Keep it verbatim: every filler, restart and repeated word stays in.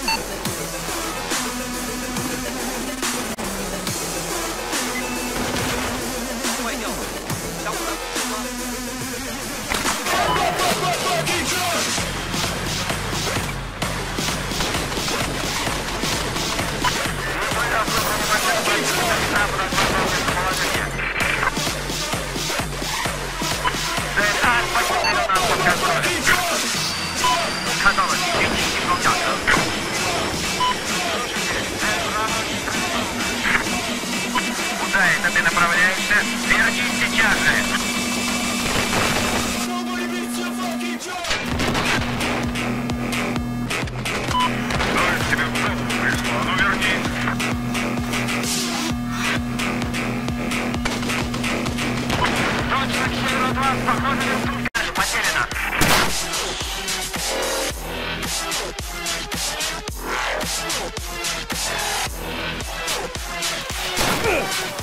坏掉了，小伙子，什么？ 看到了敌军轻装甲车。Куда это ты направляешься? Вернись сейчас же! Что тебе в голову пришло? Ну вернись! Точно к северу от вас, похоже, вертушка потеряна. Ugh!